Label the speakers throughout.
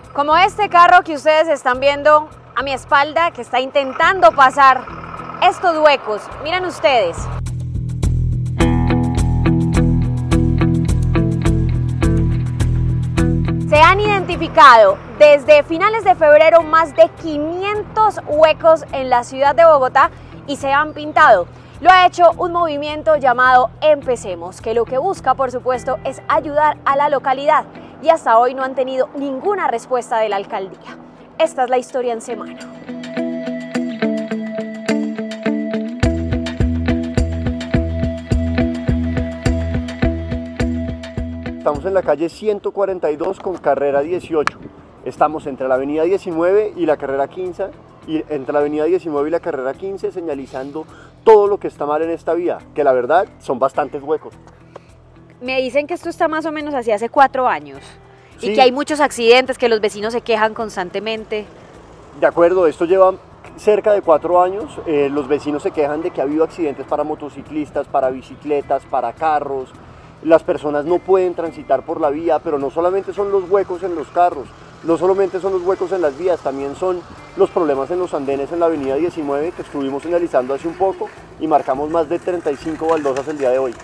Speaker 1: Como este carro que ustedes están viendo a mi espalda, que está intentando pasar estos huecos. Miren ustedes. Se han identificado desde finales de febrero más de 500 huecos en la ciudad de Bogotá y se han pintado. Lo ha hecho un movimiento llamado Empecemos, que lo que busca, por supuesto, es ayudar a la localidad y hasta hoy no han tenido ninguna respuesta de la alcaldía. Esta es la historia en semana.
Speaker 2: Estamos en la calle 142 con carrera 18. Estamos entre la avenida 19 y la carrera 15, y entre la avenida 19 y la carrera 15 señalizando todo lo que está mal en esta vía, que la verdad son bastantes huecos.
Speaker 1: Me dicen que esto está más o menos así hace 4 años
Speaker 2: Sí.
Speaker 1: y que hay muchos accidentes, que los vecinos se quejan constantemente.
Speaker 2: De acuerdo, esto lleva cerca de 4 años. Los vecinos se quejan de que ha habido accidentes para motociclistas, para bicicletas, para carros. Las personas no pueden transitar por la vía, pero no solamente son los huecos en los carros, no solamente son los huecos en las vías, también son los problemas en los andenes en la avenida 19 que estuvimos señalizando hace un poco y marcamos más de 35 baldosas el día de hoy.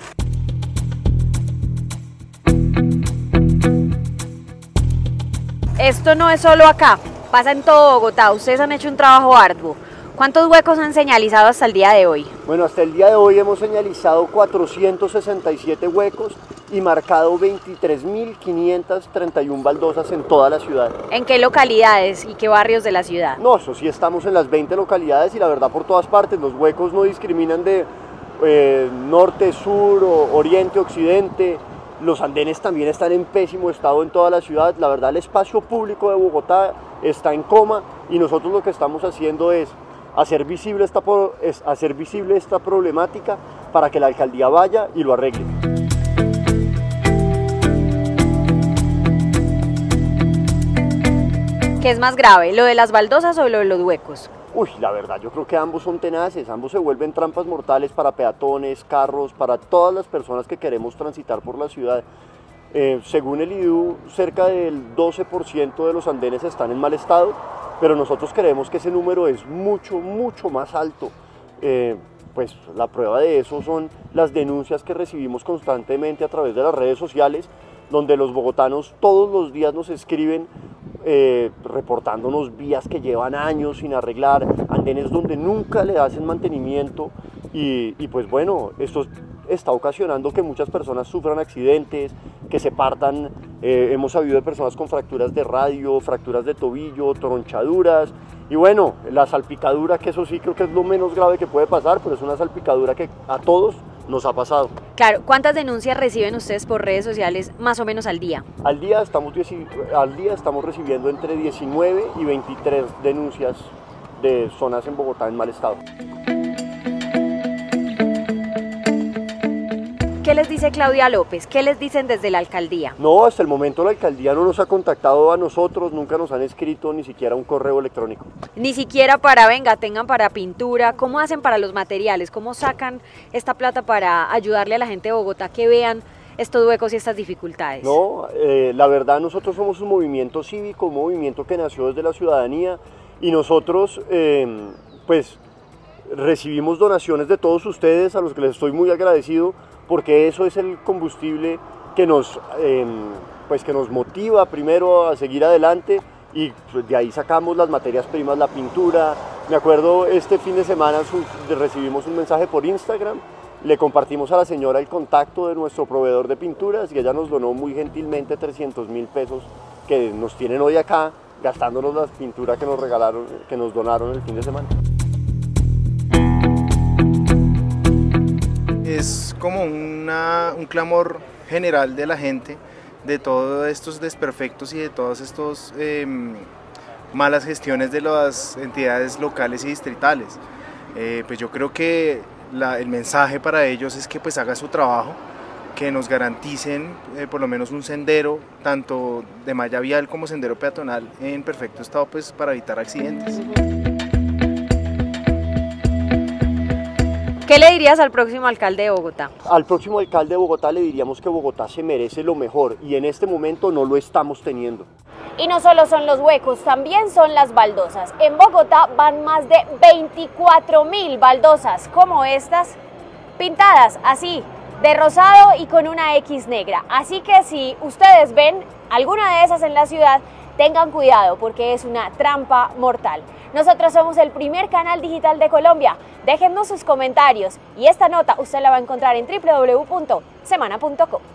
Speaker 1: Esto no es solo acá, pasa en todo Bogotá. Ustedes han hecho un trabajo arduo. ¿Cuántos huecos han señalizado hasta el día de hoy?
Speaker 2: Bueno, hasta el día de hoy hemos señalizado 467 huecos y marcado 23.531 baldosas en toda la ciudad.
Speaker 1: ¿En qué localidades y qué barrios de la ciudad?
Speaker 2: No, eso sí, estamos en las 20 localidades y la verdad por todas partes. Los huecos no discriminan de norte, sur, oriente, occidente. Los andenes también están en pésimo estado en toda la ciudad. La verdad el espacio público de Bogotá está en coma y nosotros lo que estamos haciendo es hacer visible esta problemática para que la alcaldía vaya y lo arregle.
Speaker 1: ¿Qué es más grave, lo de las baldosas o lo de los huecos?
Speaker 2: Uy, la verdad, yo creo que ambos son tenaces, ambos se vuelven trampas mortales para peatones, carros, para todas las personas que queremos transitar por la ciudad. Según el IDU, cerca del 12% de los andenes están en mal estado, pero nosotros creemos que ese número es mucho más alto. Pues la prueba de eso son las denuncias que recibimos constantemente a través de las redes sociales, donde los bogotanos todos los días nos escriben reportándonos vías que llevan años sin arreglar, andenes donde nunca le hacen mantenimiento y pues bueno, esto está ocasionando que muchas personas sufran accidentes, que se partan. Hemos sabido de personas con fracturas de radio, fracturas de tobillo, tronchaduras y bueno, la salpicadura, que eso sí creo que es lo menos grave que puede pasar, pero es una salpicadura que a todos nos ha pasado.
Speaker 1: Claro, ¿cuántas denuncias reciben ustedes por redes sociales más o menos al día?
Speaker 2: Al día estamos recibiendo entre 19 y 23 denuncias de zonas en Bogotá en mal estado.
Speaker 1: ¿Qué les dice Claudia López? ¿Qué les dicen desde la alcaldía?
Speaker 2: No, hasta el momento la alcaldía no nos ha contactado a nosotros, nunca nos han escrito ni siquiera un correo electrónico.
Speaker 1: Ni siquiera para, venga, tengan para pintura. ¿Cómo hacen para los materiales? ¿Cómo sacan esta plata para ayudarle a la gente de Bogotá que vean estos huecos y estas dificultades?
Speaker 2: No, la verdad nosotros somos un movimiento cívico, un movimiento que nació desde la ciudadanía y nosotros pues recibimos donaciones de todos ustedes a los que les estoy muy agradecido, porque eso es el combustible que nos motiva primero a seguir adelante y de ahí sacamos las materias primas, la pintura. Me acuerdo este fin de semana recibimos un mensaje por Instagram, le compartimos a la señora el contacto de nuestro proveedor de pinturas y ella nos donó muy gentilmente 300.000 pesos que nos tienen hoy acá gastándonos la pintura que nos regalaron, que nos donaron el fin de semana.
Speaker 3: Es como un clamor general de la gente, de todos estos desperfectos y de todas estas malas gestiones de las entidades locales y distritales. Pues yo creo que el mensaje para ellos es que pues hagan su trabajo, que nos garanticen por lo menos un sendero, tanto de malla vial como sendero peatonal, en perfecto estado pues para evitar accidentes.
Speaker 1: ¿Qué le dirías al próximo alcalde de Bogotá?
Speaker 2: Al próximo alcalde de Bogotá le diríamos que Bogotá se merece lo mejor y en este momento no lo estamos teniendo.
Speaker 1: Y no solo son los huecos, también son las baldosas. En Bogotá van más de 24.000 baldosas como estas, pintadas así, de rosado y con una X negra. Así que si ustedes ven alguna de esas en la ciudad, tengan cuidado porque es una trampa mortal. Nosotros somos el primer canal digital de Colombia. Déjennos sus comentarios y esta nota usted la va a encontrar en www.semana.co.